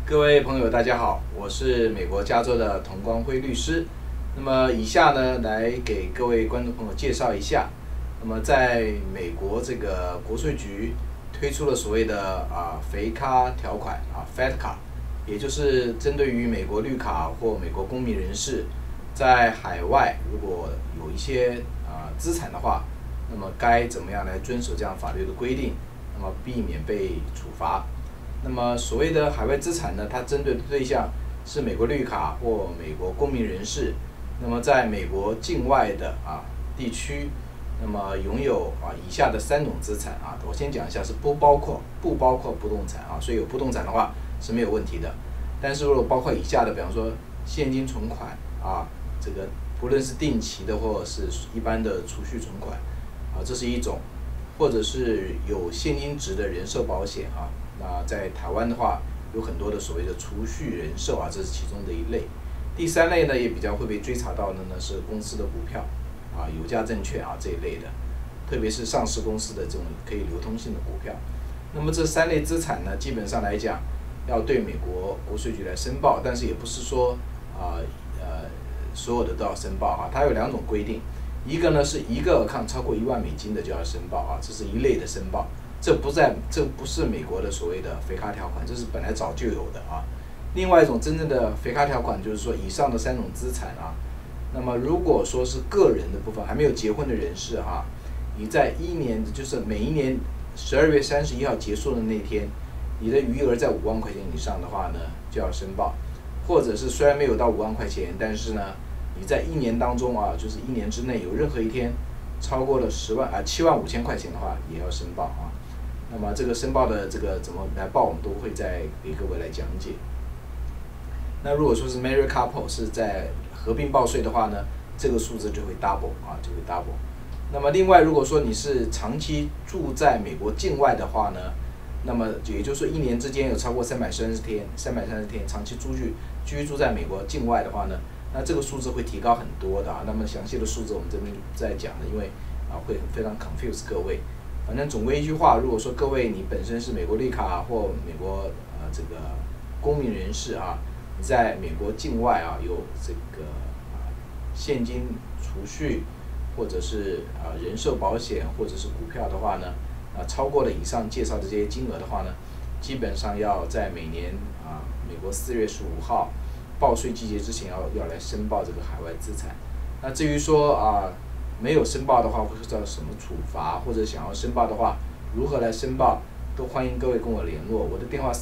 各位朋友，大家好，我是美国加州的童光辉律师。那么以下呢，来给各位观众朋友介绍一下。那么在美国这个国税局推出了所谓的肥咖条款，Fat 卡，也就是针对于美国绿卡或美国公民人士在海外如果有一些资产的话，那么该怎么样来遵守这样法律的规定，那么避免被处罚。那么所谓的海外资产呢，它针对的对象是美国绿卡或美国公民人士。那么在美国境外的地区，那么拥有以下的3种资产我先讲一下，是不包括不动产所以有不动产的话是没有问题的。但是如果包括以下的，比方说现金存款这个不论是定期的或者是一般的储蓄存款这是一种，或者是有现金值的人寿保险那在台湾的话，有很多的所谓的储蓄人寿这是其中的一类。第3类呢，也比较会被追查到的呢，是公司的股票有价证券这一类的，特别是上市公司的这种可以流通性的股票。那么这3类资产呢，基本上来讲，要对美国国税局来申报，但是也不是说所有的都要申报它有2种规定，一个呢是一个account超过1万美金的就要申报这是一类的申报。这不是美国的所谓的肥咖条款，这是本来早就有的另外一种真正的肥咖条款，就是说以上的3种资产那么如果说是个人的部分，还没有结婚的人士你在就是每一年12月31号结束的那天，你的余额在5万块钱以上的话呢，就要申报。或者是虽然没有到5万块钱，但是呢，你在1年当中就是1年之内有任何一天超过了7万5千块钱的话，也要申报那么这个申报的这个怎么来报，我们都会再给各位来讲解。那如果说是 married couple 是在合并报税的话呢，这个数字就会 double 就会 double。那么另外，如果说你是长期住在美国境外的话呢，那么也就是说1年之间有超过330天长期居住在美国境外的话呢，那这个数字会提高很多的那么详细的数字我们这边不再讲了，因为会非常 confuse 各位。反正总归一句话，如果说各位你本身是美国绿卡或美国这个公民人士你在美国境外有这个现金储蓄或者是人寿保险或者是股票的话呢，超过了以上介绍的这些金额的话呢，基本上要在每年美国4月15号报税季节之前要来申报这个海外资产。那至于说没有申报的话会受到什么处罚，或者想要申报的话如何来申报，都欢迎各位跟我联络。我的电话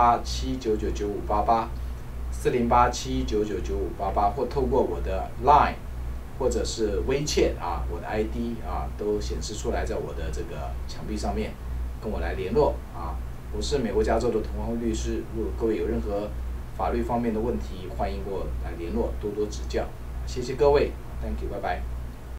408-799-9588 408-799-9588，或透过我的 Line 或者是WeChat我的 ID 都显示出来在我的这个墙壁上面，跟我来联络我是美国加州的童光律师。如果各位有任何法律方面的问题，欢迎跟我来联络，多多指教。谢谢各位 ，Thank you， 拜拜。